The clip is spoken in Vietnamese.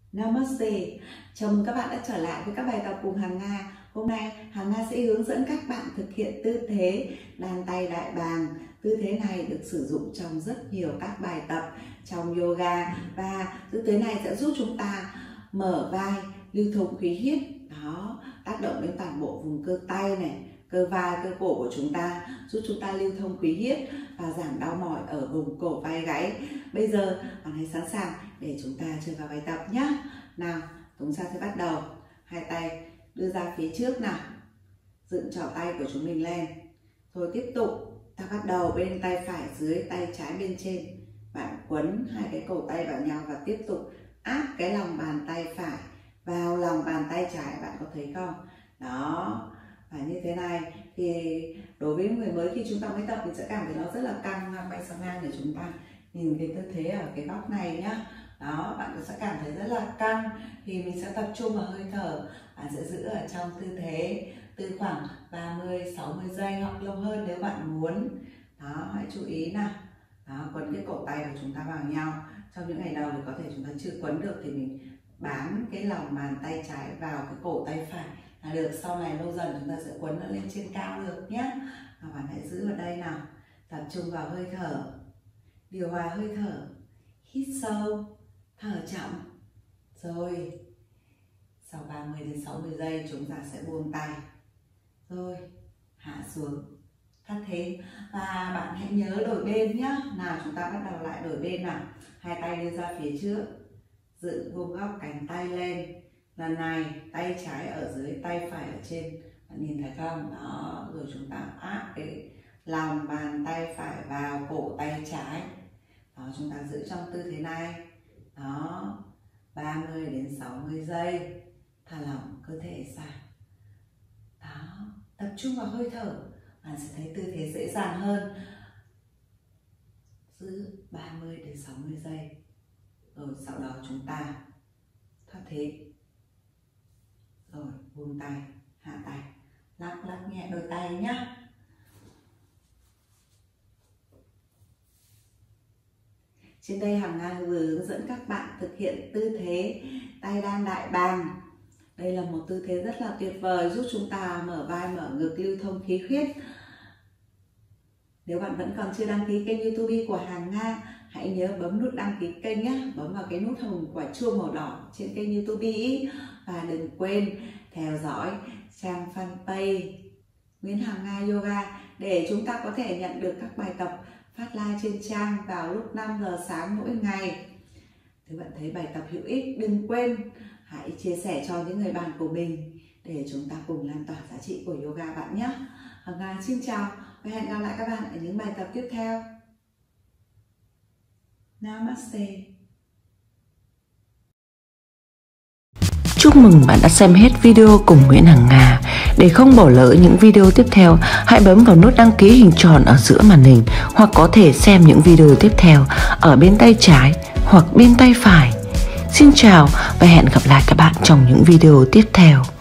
Namaste. Chào mừng các bạn đã trở lại với các bài tập cùng Hằng Nga. Hôm nay Hằng Nga sẽ hướng dẫn các bạn thực hiện tư thế đan tay đại bàng. Tư thế này được sử dụng trong rất nhiều các bài tập trong yoga, và tư thế này sẽ giúp chúng ta mở vai, lưu thông khí huyết, đó, tác động đến toàn bộ vùng cơ tay này, cơ vai, cơ cổ của chúng ta, giúp chúng ta lưu thông khí huyết và giảm đau mỏi ở vùng cổ, vai, gáy. Bây giờ bạn hãy sẵn sàng để chúng ta chơi vào bài tập nhé. Nào, chúng ta sẽ bắt đầu. Hai tay đưa ra phía trước nào, dựng trỏ tay của chúng mình lên. Rồi tiếp tục ta bắt đầu bên tay phải dưới, tay trái bên trên. Bạn quấn hai cái cổ tay vào nhau và tiếp tục áp cái lòng bàn tay phải vào lòng bàn tay trái. Bạn có thấy không? Đó. Và như thế này thì đối với người mới khi chúng ta mới tập thì sẽ cảm thấy nó rất là căng. Quay sang ngang để chúng ta nhìn cái tư thế ở cái góc này nhá. Đó, bạn sẽ cảm thấy rất là căng thì mình sẽ tập trung vào hơi thở. Bạn sẽ giữ ở trong tư thế từ khoảng 30-60 giây hoặc lâu hơn nếu bạn muốn. Đó, hãy chú ý nào. Đó, quấn cái cổ tay của chúng ta vào nhau. Trong những ngày đầu thì có thể chúng ta chưa quấn được thì mình bám cái lòng bàn tay trái vào cái cổ tay phải là được. Sau này lâu dần chúng ta sẽ quấn nó lên trên cao được nhé. Và bạn hãy giữ ở đây nào. Tập trung vào hơi thở, điều hòa hơi thở, hít sâu, thở chậm. Rồi sau 30-60 giây chúng ta sẽ buông tay, rồi hạ xuống, thắt thế. Và bạn hãy nhớ đổi bên nhé. Nào, chúng ta bắt đầu lại đổi bên nào. Hai tay đưa ra phía trước, dựng vuông góc cánh tay lên. Lần này tay trái ở dưới, tay phải ở trên. Bạn nhìn thấy không? Đó, rồi chúng ta áp cái lòng bàn tay phải vào cổ tay trái. Đó, chúng ta giữ trong tư thế này. Đó, 30-60 giây. Thả lỏng cơ thể ra. Đó, tập trung vào hơi thở. Bạn sẽ thấy tư thế dễ dàng hơn. Giữ 30-60 giây. Rồi sau đó chúng ta thoát thế. Rồi buông tay, hạ tay, lắc lắc nhẹ đôi tay nhé. Trên đây Hằng Nga vừa hướng dẫn các bạn thực hiện tư thế tay đan đại bàng. Đây là một tư thế rất là tuyệt vời, giúp chúng ta mở vai, mở ngực, lưu thông khí huyết. Nếu bạn vẫn còn chưa đăng ký kênh YouTube của Hằng Nga, hãy nhớ bấm nút đăng ký kênh nhé. Bấm vào cái nút hồng quả chuông màu đỏ trên kênh YouTube. Và đừng quên theo dõi trang fanpage Nguyễn Hằng Nga Yoga để chúng ta có thể nhận được các bài tập phát live trên trang vào lúc 5 giờ sáng mỗi ngày. Nếu bạn thấy bài tập hữu ích, đừng quên hãy chia sẻ cho những người bạn của mình để chúng ta cùng lan tỏa giá trị của yoga bạn nhé. Hằng Nga xin chào và hẹn gặp lại các bạn ở những bài tập tiếp theo. Namaste. Chúc mừng bạn đã xem hết video cùng Nguyễn Hằng Nga. Để không bỏ lỡ những video tiếp theo, hãy bấm vào nút đăng ký hình tròn ở giữa màn hình, hoặc có thể xem những video tiếp theo ở bên tay trái hoặc bên tay phải. Xin chào và hẹn gặp lại các bạn trong những video tiếp theo.